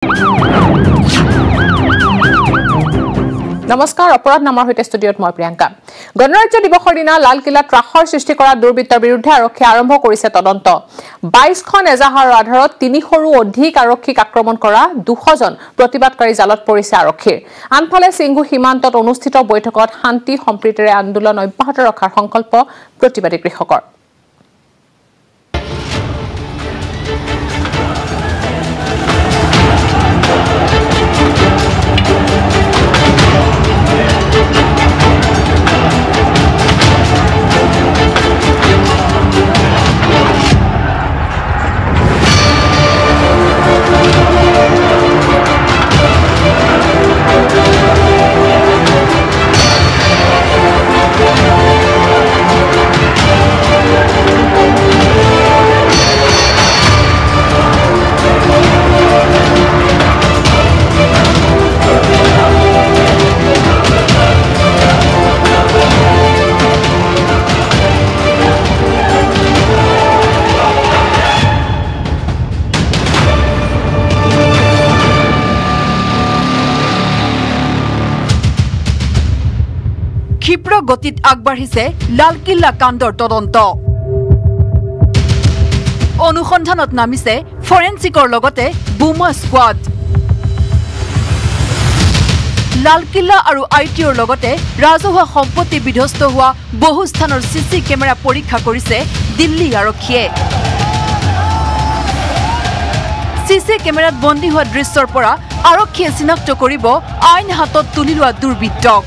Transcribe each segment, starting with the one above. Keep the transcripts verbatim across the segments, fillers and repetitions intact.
নমস্কাৰ অপৰাধ নামৰ হৈতে ষ্টুডিঅত মই প্ৰিয়ংকা গণৰাজ্য দিৱসৰ দিনা লালকিল্লাত ত্ৰাসৰ সৃষ্টি কৰা দুৰ্বৃত্তৰ বিৰুদ্ধে আৰক্ষী আৰম্ভ কৰিছে তদন্ত বাইশ খন এজাহাৰৰ আধাৰত তিনিশৰো অধিক আৰক্ষীক আক্ৰমণ কৰা দুশ জন প্ৰতিবাদকাৰী জালত পৰিছে আৰক্ষীৰ আনফালে সিংহু সীমান্তত অনুষ্ঠিত বৈঠকত শান্তি সম্প্ৰীতিৰে আন্দোলন অব্যাহত ৰখাৰ সংকল্প প্ৰতিবাদী কৃষকৰ ক্ষিপ্ৰ গতিত আগবাঢ়িছে লালকিল্লা কাণ্ডৰ তদন্ত অনুসন্ধানত নামিছে ফৰেনচিকৰ লগতে বোমা স্কোৱাড লালকিল্লা আৰু আইটিৰ লগতে ৰাজহুৱা সম্পত্তি বিধ্বস্ত হোৱা বহু স্থানৰ সিসি কেমেৰা পৰীক্ষা কৰিছে দিল্লী আৰক্ষীয়ে সিসি কেমেৰাত বন্দী হোৱা দৃশ্যৰ পৰা আৰক্ষীয়ে চিনাক্ত কৰিব আইন হাতত তুলি লোৱা দুৰ্বৃত্তক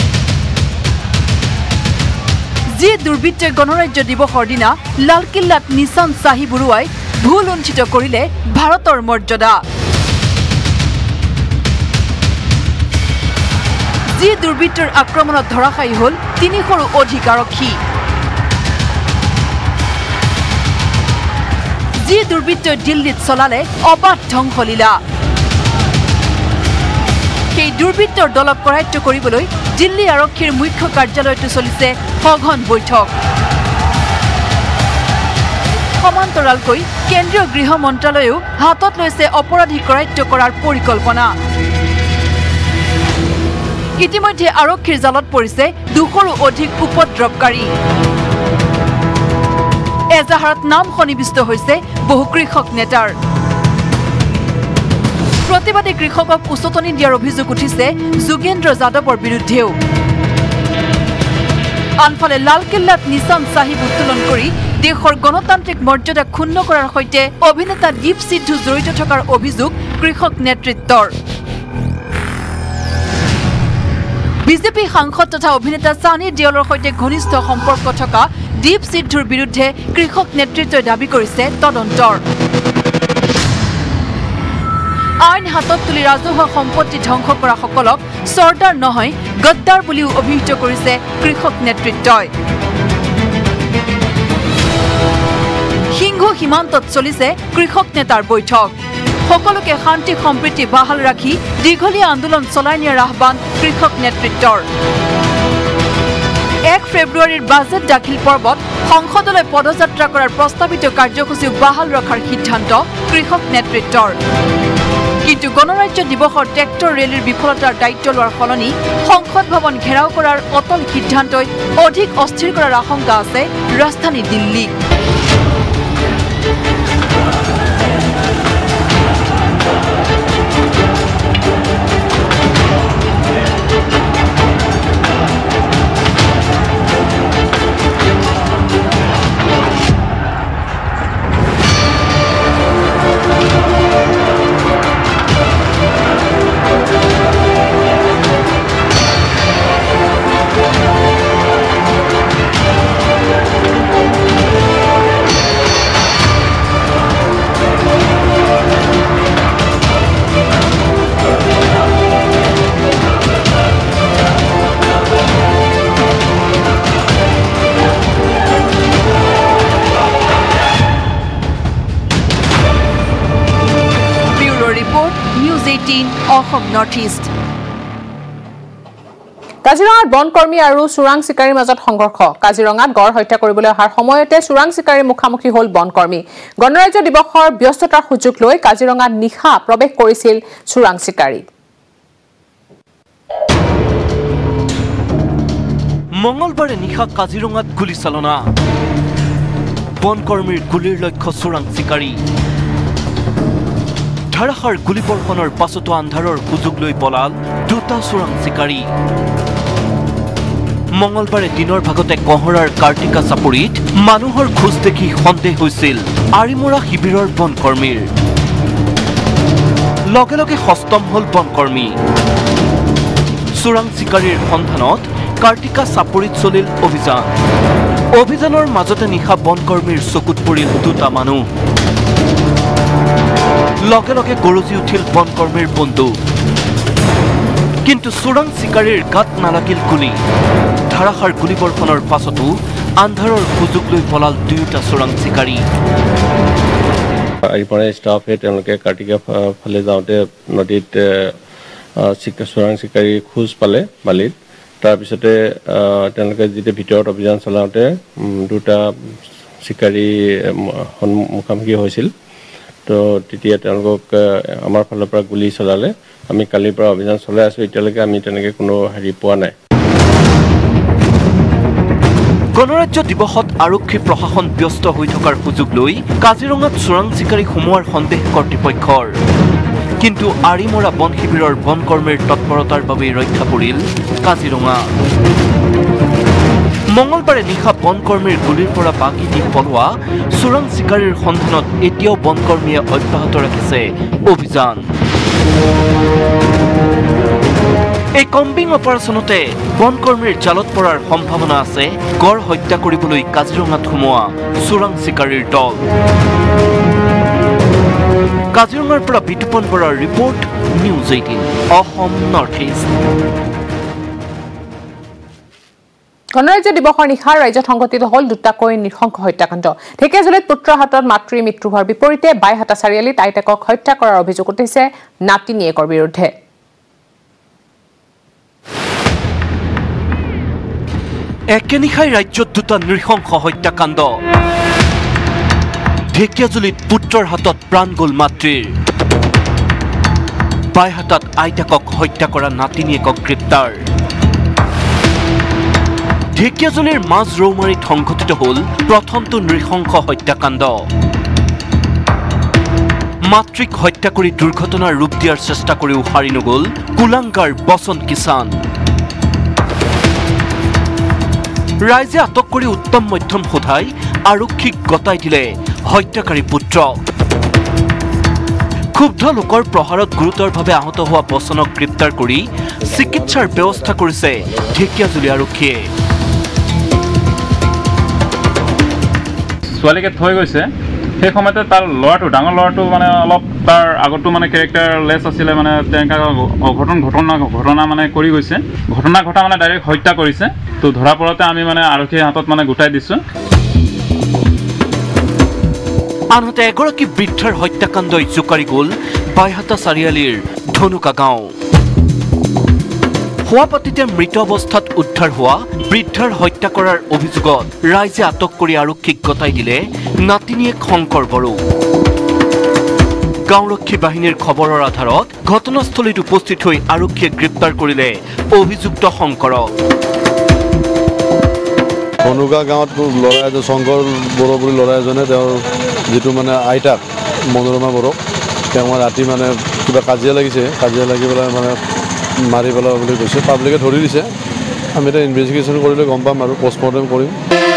যি দুৰ্বৃত্তই গণৰাজ্য দিৱসৰ দিনা লালকিল্লাত নিশান চাহিব উৰুৱাই ভুল উঞ্চিত কৰিলে ভাৰতৰ মৰ্যাদা যি দুৰ্বৃত্তৰ আক্ৰমণত ধৰাশায়ী হল তিনিশৰো অধিক আৰক্ষী যি দুৰ্বৃত্তই দিল্লীত চলালে অবাধ ধ্বংসলীলা সেই দুৰ্বৃত্তৰ দলক কৰায়ত্ব কৰিবলৈ দিল্লী আৰক্ষীৰ মুখ্য কাৰ্যালয়ত চলিছে সঘন বৈঠক সমান্তৰালকৈ কেন্দ্ৰীয় গৃহ মন্ত্ৰালয়েও হাতত লৈছে অপৰাধী কৰায়ত্ব কৰাৰ পৰিকল্পনা ইতিমধ্যে আৰক্ষীৰ জালত পৰিছে দুশৰো অধিক উপদ্ৰৱকাৰী এজাহাৰত নাম সন্নিবিষ্ট হৈছে বহু কৃষক নেতাৰ প্ৰতিবাদী কৃষকক উচতনি দিয়াৰ অভিযোগ উঠিছে যোগেন্দ্ৰ যাদৱৰ বিৰুদ্ধেও আনফালে লালকিল্লাত নিশান চাহিব উত্তোলন কৰি দেশৰ গণতান্ত্ৰিক মৰ্যাদা ক্ষুণ্ণ কৰাৰ সৈতে অভিনেতা দীপ সিদ্ধু জড়িত থকাৰ অভিযোগ কৃষক নেতৃত্বৰ বিজেপি সাংসদ তথা অভিনেতা সানি দেওলৰ সৈতে ঘনিষ্ঠ সম্পৰ্ক থকা দীপ সিদ্ধুৰ বিৰুদ্ধে কৃষক নেতৃত্বই দাবী কৰিছে তদন্তৰ আইন হাতত তুলি ৰাজহুৱা সম্পত্তি ধ্বংস কৰা সকলক চৰ্দাৰ নহয় গদ্দাৰ বুলিও অভিহিত কৰিছে কৃষক নেতৃত্বই সিংহু সীমান্তত চলিছে কৃষক নেতাৰ বৈঠক সকলোকে শান্তি সম্প্ৰীতি বাহাল ৰাখি দীঘলীয়া আন্দোলন চলাই নিয়াৰ আহ্বান কৃষক নেতৃত্বৰ এক ফেব্ৰুৱাৰীৰ বাজেট দাখিল পৰ্বত সংসদলৈ পদযাত্ৰা কৰাৰ প্ৰস্তাৱিত কাৰ্যসূচী বাহাল ৰখাৰ সিদ্ধান্ত কৃষক নেতৃত্বৰ কিন্তু গণৰাজ্য দিৱসৰ ট্ৰেক্টৰ ৰেলীৰ বিফলতাৰ দায়িত্ব লোৱাৰ সলনি সংসদ ভৱন ঘেৰাও কৰাৰ অটল সিদ্ধান্তই অধিক অস্থিৰ কৰাৰ আশংকা আছে ৰাজধানী Delhi News eighteen Assam Northeast. কাজিৰঙাত বনকৰ্মী আৰু চোৰাং চিকাৰীৰ মাজত সংঘৰ্ষ কাজিৰঙাত গড় হত্যা কৰিবলৈ অহাৰ সময়তে চোৰাং চিকাৰীৰ মুখামুখি হ'ল বনকৰ্মী গণৰাজ্য দিৱসৰ ব্যস্ততাৰ সুযোগ লৈ কাজিৰঙাত নিশা প্ৰৱেশ কৰিছিল চোৰাং চিকাৰী মঙ্গলবাৰে নিশা কাজিৰঙাত গুলীচালনা বনকৰ্মীৰ গুলীৰ লক্ষ্য চোৰাং চিকাৰী ধাৰাসাৰ গুলীবৰ্ষণৰ পাছতো আন্ধাৰৰ সুযোগ লৈ পলাল দুটা চোৰাং চিকাৰী মঙ্গলবাৰে দিনৰ ভাগতে কহৰাৰ কাৰ্তিকা চাপৰিত মানুহৰ খোজ দেখি সন্দেহ হৈছিল আৰিমৰা শিবিৰৰ বনকৰ্মীৰ লগে লগে হস্তম হল বনকৰ্মী চোৰাং চিকাৰীৰ সন্ধানত কাৰ্তিকা চাপৰিত চলিল অভিযান অভিযানৰ মাজতে নিশা বনকৰ্মীৰ চকুত পৰিল দুটা মানুহ লগে লগে গৰজি উঠিল বনকৰ্মীৰ বন্দুক কিন্তু চোৰাং চিকাৰীৰ গাত নালাগিল গুলী ধাৰাসাৰ গুলীবৰ্ষণৰ পাছতো আন্ধাৰৰ সুযোগ লৈ পলাল দুয়োটা চোৰাং চিকাৰী আইপৰে ষ্টাফে তেওঁলোকে কাৰ্তিকা ফালে যাওঁতে নদীত চোৰাং চিকাৰী খোজ পালে বালিত তাৰপিছতে তেওঁলোকে যেতিয়া ভিতৰত অভিযান চলাওঁতে দুটা চিকাৰী মুখামুখি হৈছিল তো তেতিয়া তেওঁলোকক আমাৰ ফালৰ পৰা গুলী চলালে আমি কালিৰ পৰা অভিযান চলাই আছো এতিয়ালৈকে আমি তেনেকৈ কোনো হেৰি পোৱা নাই গণৰাজ্য দিৱসত আৰক্ষী প্ৰশাসন ব্যস্ত হৈ থকাৰ সুযোগ লৈ কাজিৰঙাত চোৰাং চিকাৰী সোমোৱাৰ সন্দেহ কৰ্তৃপক্ষৰ কিন্তু আৰিমৰা বন শিবিৰৰ বনকৰ্মীৰ তৎপৰতাৰ বাবে ৰক্ষা পৰিল কাজিৰঙা মঙ্গলবাৰে নিশা বনকৰ্মীৰ গুলীৰ পৰা বাকি দি পলোৱা চোৰাং চিকাৰীৰ সন্ধানত এতিয়াও বনকৰ্মীয়ে অব্যাহত ৰাখিছে অভিযান এই কম্বিং অপাৰেশ্যনতে বনকৰ্মীৰ জালত পৰাৰ সম্ভাৱনা আছে গড় হত্যা কৰিবলৈ কাজিৰঙাত সোমোৱা চোৰাং চিকাৰীৰ দল কাজিৰঙাৰ পৰা বিতুপন বৰাৰ report news eighteen Assam north east গণৰাজ্য দিৱসৰ নিশা ৰাজ্যত সংঘটিত হ'ল দুটাকৈ নৃশংস হত্যাকাণ্ড ঢেকিয়াজুলিত পুত্ৰৰ হাতত মাতৃৰ মৃত্যু হোৱাৰ বিপৰীতে বাইহাটা চাৰিআলিত আইতাকক হত্যা কৰাৰ অভিযোগ উঠিছে নাতিনীয়েকৰ বিৰুদ্ধে একেনিশাই ৰাজ্যত দুটা নৃশংস হত্যাকাণ্ড ঢেকিয়াজুলিত পুত্ৰৰ হাতত প্ৰাণ গ'ল মাতৃৰ বাইহাটাত আইতাকক হত্যা কৰা নাতিনীয়েকক গ্ৰেপ্তাৰ ঢেকিয়াজুলিৰ মাজ ৰৌমাৰীত সংঘটিত হ'ল প্ৰথমটো নৃশংস হত্যাকাণ্ড মাতৃক হত্যা কৰি দুৰ্ঘটনাৰ ৰূপ দিয়াৰ চেষ্টা কৰিও সাৰি নগ'ল কুলাংগাৰ বচন কিষাণ ৰাইজে আটক কৰি উত্তম মধ্যম সোধাই আৰক্ষীক গতাই দিলে হত্যাকাৰী পুত্ৰ ক্ষুব্ধ লোকৰ প্ৰহাৰত গুৰুতৰভাৱে আহত হোৱা বচনক গ্ৰেপ্তাৰ কৰি চিকিৎসাৰ ব্যৱস্থা কৰিছে ঢেকিয়াজুলি আৰক্ষীয়ে ছোৱালীকে থৈ গৈছে সেই সময়তে তাৰ ল'ৰাটো ডাঙৰ ল'ৰাটো মানে অলপ তাৰ আগতো মানে কেৰেক্টাৰলেছ আছিলে মানে তেনেকুৱা অঘটন ঘটনা ঘটনা মানে কৰি গৈছে ঘটনা ঘটা মানে ডাইৰেক্ট হত্যা কৰিছে তো ধৰা পৰতে আমি মানে আৰক্ষীৰ হাতত মানে গোটাই দিছো আনহাতে এগৰাকী বৃদ্ধাৰ হত্যাকাণ্ডই জোকাৰি গ'ল বাইহাটা চাৰিআলিৰ ধনুকা গাঁও হোৱাপাতিতে মৃত অৱস্থাত উদ্ধাৰ হোৱা বৃদ্ধাৰ হত্যা কৰাৰ অভিযোগত ৰাইজে আটক কৰি আৰক্ষীক গতাই দিলে নাতিনীয়েক শংকৰ বড়ো গাঁওৰক্ষী বাহিনীৰ খবৰৰ আধাৰত ঘটনাস্থলীত উপস্থিত হৈ আৰক্ষীয়ে গ্ৰেপ্তাৰ কৰিলে অভিযুক্ত শংকৰক ধনুকা গাঁৱত ল'ৰা এজন শংকৰ বড়ো বুলি ল'ৰা এজনে তেওঁৰ যিটো মানে আইতাক মনোৰমা বড়োক তেওঁ ৰাতি মানে কিবা কাজিয়া লাগিছে কাজিয়া লাগি পেলাই মানে মাৰি পেলাব বুলি কৈছে পাব্লিকে ধৰি দিছে আমি এটা ইনভেষ্টিগেশ্যন কৰিলে গম পাম আৰু পষ্টমৰ্টেম কৰিম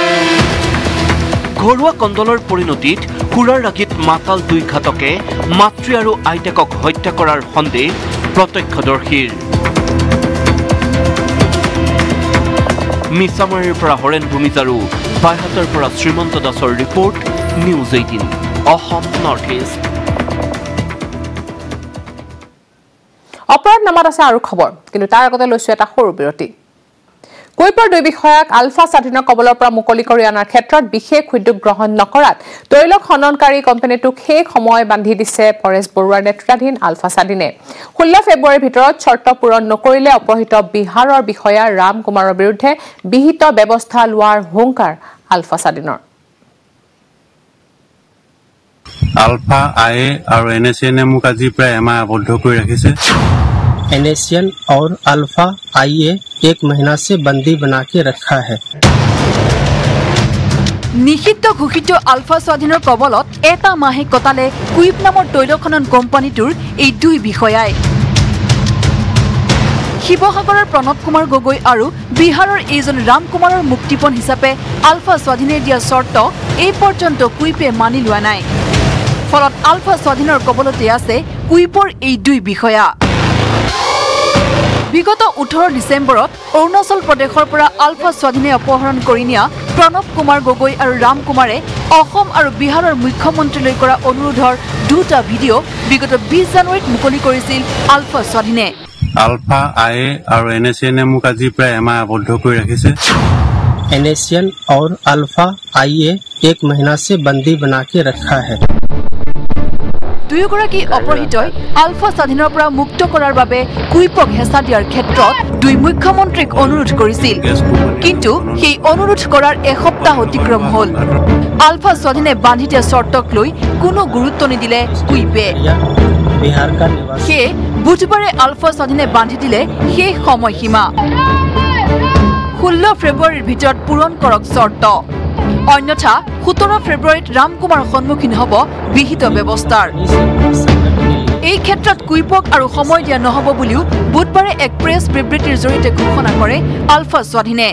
ঘৰুৱা কন্দলৰ পৰিণতিত সুৰাৰ ৰাগীত মাতাল দুই ঘাতকে মাতৃ আৰু আইতাকক হত্যা কৰাৰ সন্দেহ প্ৰত্যক্ষদৰ্শীৰ মিছামাৰীৰ পৰা হৰেণ ভূমিজাৰু বাইহাটাৰ পৰা শ্ৰীমন্ত দাসৰ report news eighteen Assam north east অপৰাধ নামাত আছে আৰু খবৰ কিন্তু তাৰ আগতে লৈছো এটা সৰু বিৰতি কুইপৰ দুই বিষয়াক আলফা স্বাধীনৰ কবলৰ পৰা মুকলি কৰি অনাৰ ক্ষেত্ৰত বিশেষ উদ্যোগ গ্ৰহণ নকৰাত তৈল খননকাৰী কোম্পানীটোক শেষ সময় বান্ধি দিছে পৰেশ বৰুৱাৰ নেতৃত্বাধীন আলফা স্বাধীনে ষোল্ল ফেব্ৰুৱাৰীৰ ভিতৰত চৰ্ত পূৰণ নকৰিলে অপহৃত বিহাৰৰ বিষয়া ৰাম কুমাৰৰ বিৰুদ্ধে বিহিত ব্যৱস্থা লোৱাৰ হুংকাৰ আলফা স্বাধীনৰ আলফা আই और एनएसएन ने मुझे आज प्राय एम आबद्ध कर रखिसे एनएसएन और अल्फा आईए एक महीना से बंदी बना के रखा है নিষিদ্ধ ঘোষিত আলফা স্বাধীনৰ কবলত এটা মাহে কটালে কুইপ নামৰ তৈল খনন কোম্পানীটোৰ এই দুই বিষয়াই শিৱসাগৰৰ প্ৰণৱ কুমাৰ গগৈ আৰু বিহাৰৰ এইজন ৰাম কুমাৰৰ মুক্তিপণ হিচাপে আলফা স্বাধীনে দিয়া চৰ্ত এই পৰ্যন্ত কুইপে মানি লোৱা নাই ফলত আলফা স্বাধীনৰ কবলতে আছে কুইপৰ এই দুই বিষয়া বিগত ওঠৰ ডিসেম্বৰত অৰুণাচল প্ৰদেশৰ পৰা আলফা স্বাধীনে অপহৰণ কৰি নিয়া প্ৰণৱ কুমাৰ গগৈ আৰু ৰাম কুমাৰে অসম আৰু বিহাৰৰ মুখ্যমন্ত্ৰীলৈ কৰা অনুৰোধৰ দুটা ভিডিঅ বিগত বিশ জানুৱাৰীত মুকলি কৰিছিল আলফা স্বাধীনে अल्फा आई और एनएसएन ने मुझे आज प्राय एम आबद्ध कर रखिसे एनएसएन और अल्फा आईए एक महीना से बंदी बना के रखा है দুয়োগৰাকী অপহৃতই আলফা স্বাধীনৰ পৰা মুক্ত কৰাৰ বাবে কুইপক হেঁচা দিয়াৰ ক্ষেত্ৰত দুই মুখ্যমন্ত্ৰীক অনুৰোধ কৰিছিল কিন্তু সেই অনুৰোধ কৰাৰ এসপ্তাহ অতিক্ৰম হ'ল আলফা স্বাধীনে বান্ধি দিয়া চৰ্তক লৈ কোনো গুৰুত্ব নিদিলে কুইপে बिहार का निवासी সেয়ে বুধবাৰে আলফা স্বাধীনে বান্ধি দিলে শেষ সময়সীমা ষোল্ল ফেব্ৰুৱাৰীৰ ভিতৰত পূৰণ কৰক চৰ্ত অন্যথা সোতৰ ফেব্ৰুৱাৰীত ৰাম কুমাৰ সন্মুখীন হ'ব বিহিত ব্যৱস্থাৰ এই ক্ষেত্ৰত কুইপক আৰু সময় দিয়া নহ'ব বুলিও বুধবাৰে এক প্ৰেছ বিবৃতিৰ জৰিয়তে ঘোষণা কৰে আলফা স্বাধীনে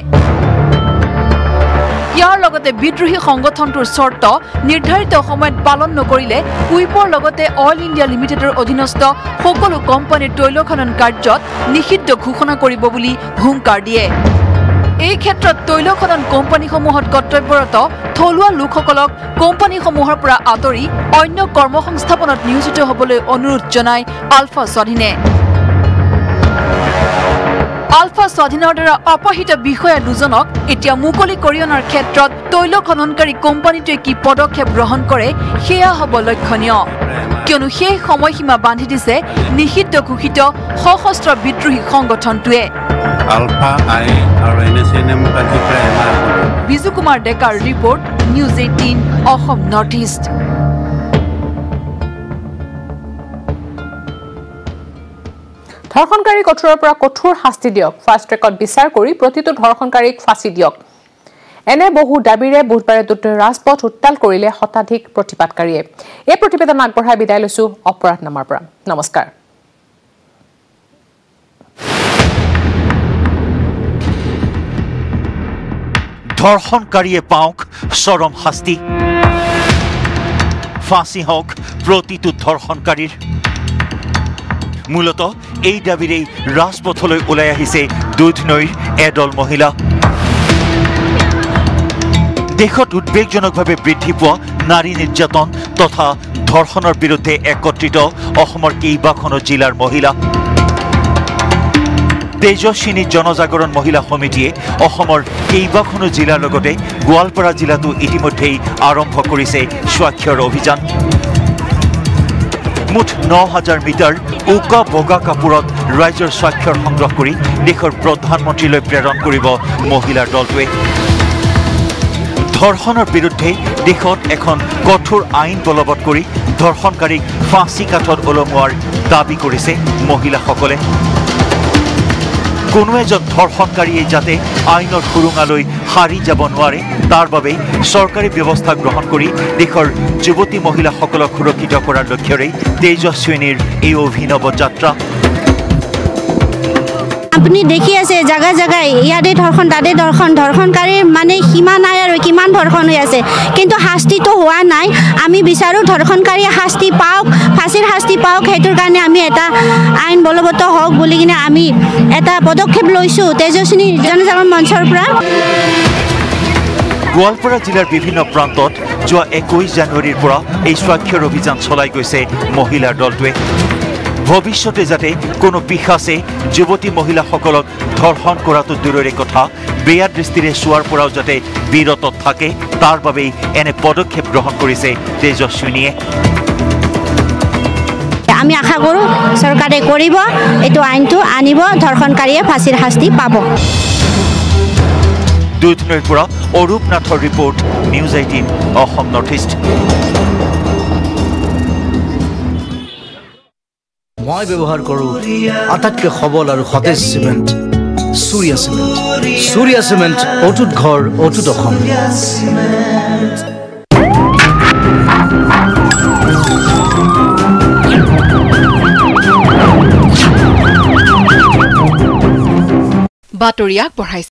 ইয়াৰ লগতে বিদ্ৰোহী সংগঠনটোৰ চৰ্ত নিৰ্ধাৰিত সময়ত পালন নকৰিলে কুইপৰ লগতে অইল ইণ্ডিয়া লিমিটেডৰ অধীনস্থ সকলো কোম্পানীৰ তৈল খনন কাৰ্যত নিষিদ্ধ ঘোষণা কৰিব বুলি হুংকাৰ দিয়ে এই ক্ষেত্ৰত তৈল খনন কোম্পানীসমূহত কৰ্তব্যৰত থলুৱা লোকসকলক কোম্পানীসমূহৰ পৰা আঁতৰি অন্য কৰ্মসংস্থাপনত নিয়োজিত হ'বলৈ অনুৰোধ জনায় আলফা স্বাধীনে আলফা স্বাধীনৰ দ্বাৰা অপহৃত বিষয়া দুজনক এতিয়া মুকলি কৰি অনাৰ ক্ষেত্ৰত তৈল খননকাৰী কোম্পানীটোৱে কি পদক্ষেপ গ্ৰহণ কৰে সেয়া হ'ব লক্ষণীয় কিয়নো সেই সময়সীমা বান্ধি দিছে নিষিদ্ধ ঘোষিত সশস্ত্ৰ বিদ্ৰোহী সংগঠনটোৱে अल्फा आई और एनएसएन ने मुझे आज प्राय एम आबद्ध বিজু কুমাৰ ডেকাৰ report news eighteen Assam north east ধৰ্ষণকাৰী কঠোৰৰ পৰা কঠোৰ শাস্তি দিয়ক ফাষ্ট ট্ৰেকত বিচাৰ কৰি প্ৰতিটো ধৰ্ষণকাৰীক ফাঁচি দিয়ক এনে বহু দাবীৰে বুধবাৰে দুটা ৰাজপথ উত্তাল কৰিলে শতাধিক প্ৰতিবাদকাৰীয়ে এই প্ৰতিবেদন আগবঢ়াই বিদায় লৈছো অপৰাধ নামাৰ পৰা নমস্কাৰ ধৰ্ষণকাৰীয়ে পাওক চৰম শাস্তি ফাঁসি হওক প্ৰতিটো ধৰ্ষণকাৰীৰ মূলত এই দাবীৰেই ৰাজপথলৈ ওলাই আহিছে দুধনৈৰ এদল মহিলা দেশত উদ্বেগজনকভাৱে বৃদ্ধি পোৱা নাৰী নিৰ্যাতন তথা ধৰ্ষণৰ বিৰুদ্ধে একত্ৰিত অসমৰ কেইবাখনো জিলাৰ মহিলা তেজস্বিনী জনজাগৰণ মহিলা সমিতিয়ে অসমৰ কেইবাখনো জিলাৰ লগতে গোৱালপাৰা জিলাতো ইতিমধ্যেই আৰম্ভ কৰিছে স্বাক্ষৰ অভিযান মুঠ ন হাজাৰ মিটাৰ উকা বগা কাপোৰত ৰাইজৰ স্বাক্ষৰ সংগ্ৰহ কৰি দেশৰ প্ৰধানমন্ত্ৰীলৈ প্ৰেৰণ কৰিব মহিলাৰ দলটোৱে ধৰ্ষণৰ বিৰুদ্ধে দেশত এখন কঠোৰ আইন বলবৎ কৰি ধৰ্ষণকাৰীক ফাঁচি কাঠত ওলমোৱাৰ দাবী কৰিছে মহিলাসকলে কোনো এজন ধৰ্ষণকাৰীয়ে যাতে আইনৰ সুৰুঙালৈ হাৰি যাব নোৱাৰে তাৰ বাবে চৰকাৰী ব্যৱস্থা গ্ৰহণ কৰি দেশৰ যুৱতী মহিলাসকলক সুৰক্ষিত কৰাৰ লক্ষ্যৰে তেজস্বিনীৰ এই অভিনৱ যাত্ৰা আপুনি দেখি আছে জায়গা জায়গায় ইয়াতে ধৰ্ষণ তাতে ধৰ্ষণ ধৰ্ষণকাৰীৰ মানে সীমা নাই আৰু কিমান ধৰ্ষণ হৈ আছে কিন্তু শাস্তিটো হোৱা নাই আমি বিচাৰো ধৰ্ষণকাৰীয়ে শাস্তি পাওক ফাঁসিৰ শাস্তি পাওক সেইটোৰ কাৰণে আমি এটা আইন বলবৎ হওক বুলি কিনে আমি এটা পদক্ষেপ লৈছো তেজস্বিনী জনজাগৰণ মঞ্চৰ পৰা গোৱালপাৰা জিলাৰ বিভিন্ন প্ৰান্তত যোৱা একৈশ জানুৱাৰীৰ পৰা এই স্বাক্ষৰ অভিযান চলাই গৈছে মহিলাৰ দলটোৱে ভৱিষ্যতে যাতে কোনো পিশাচে যুৱতী মহিলাসকলক ধৰ্ষণ কৰাটো দূৰৰে কথা বেয়া দৃষ্টিৰে চোৱাৰ পৰাও যাতে বিৰত থাকে তাৰ বাবেই এনে পদক্ষেপ গ্ৰহণ কৰিছে তেজস্বিনীয়ে আমি আশা কৰোঁ চৰকাৰে কৰিব এইটো আইনটো আনিব ধৰ্ষণকাৰীয়ে ফাঁচীৰ শাস্তি পাব দুধনৈৰ পৰা অৰূপ নাথৰ report news eighteen Assam north east মই ব্যৱহাৰ কৰোঁ আটাইতকৈ সবল আৰু সতেজ cement Surya cement Surya cement অটুট ঘৰ অটুট অসম বাতৰি আগবঢ়াইছে